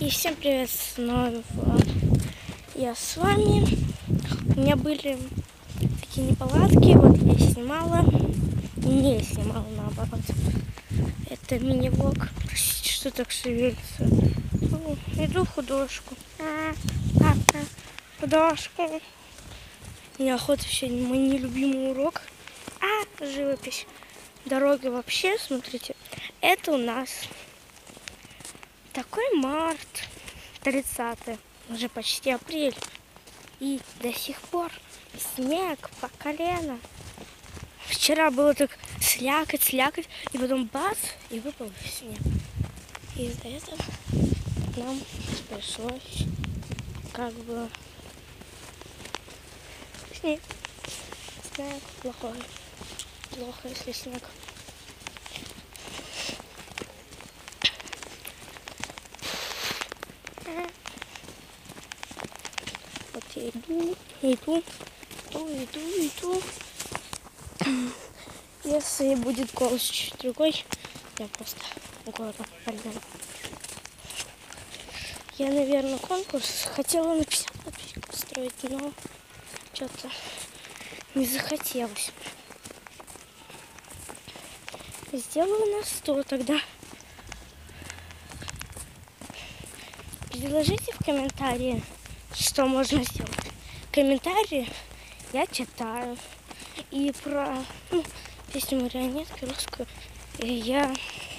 И всем привет, снова я с вами. У меня были такие неполадки, вот я снимала, не снимала наоборот. Это мини-влог, простите, что так шевелится. Иду в художку. Художку. Неохота сегодня мой нелюбимый урок. Живопись. Дорога вообще, смотрите, это у нас такой март, 30-е, уже почти апрель, и до сих пор снег по колено. Вчера было так слякоть, и потом бац, и выпал снег. И из-за этого нам пришлось как бы снег плохой. Плохо, если снег. Вот я иду. Если будет голос чуть другой, я просто гору подняла. Я, наверное, конкурс хотела на 50 подписчиков строить, но что-то не захотелось. Сделаю на 100 тогда. Предложите в комментарии, что можно сделать. Комментарии я читаю. И про песню марионетки русскую я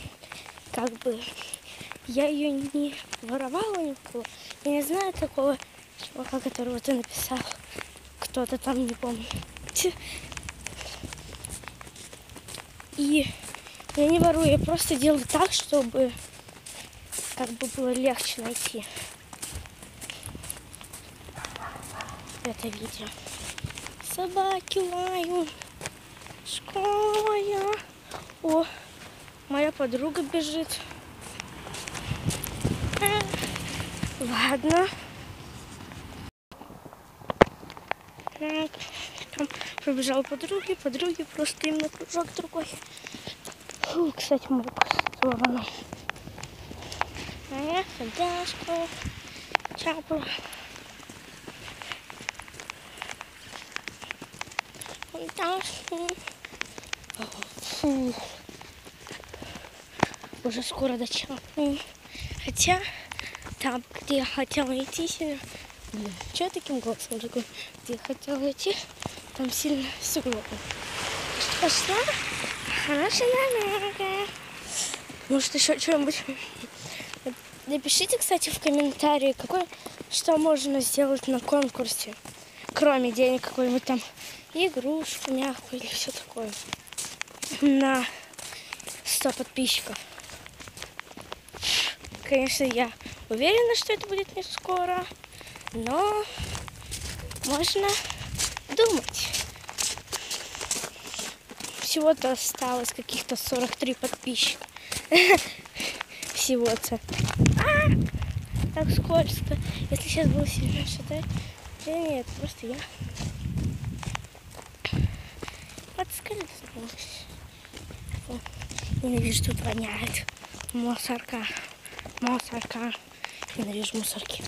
я ее не воровала никого. Я не знаю такого чувака, которого ты написал. Кто-то там, не помню. И я не ворую, я просто делаю так, чтобы было легче найти это видео. Собаки лают, школа. О, моя подруга бежит. Ладно. Там пробежал подруги просто именно кружок другой. Кстати, мой постовано. А я ходяшку, чапу. Фу. Уже скоро дочапаем. Хотя там, где я хотела идти сегодня, что таким голосом такой, где я хотела идти, там сильно сугробы. Пошла. Хорошая намерение. Может, еще что-нибудь. Напишите, кстати, в комментарии, что можно сделать на конкурсе, кроме денег, какую-нибудь там игрушку мягкую или все такое. На 100 подписчиков. Конечно, я уверена, что это будет не скоро, но можно думать. Всего-то осталось каких-то 43 подписчика. Всего-то. Так скользко. Если сейчас было сильно шатать. Да нет, просто я подскользнулась. Ненавижу, тут воняет. Мусорка. Ненавижу мусорки.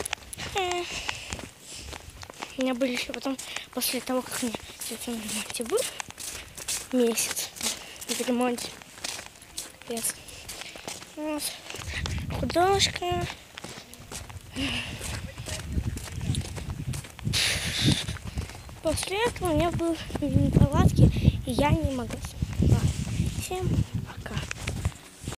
У меня были еще потом, после того, как мне телефон в ремонте был, месяц в ремонте. Капец. Вот. Художка. После этого у меня были неполадки, и я не могла. Всем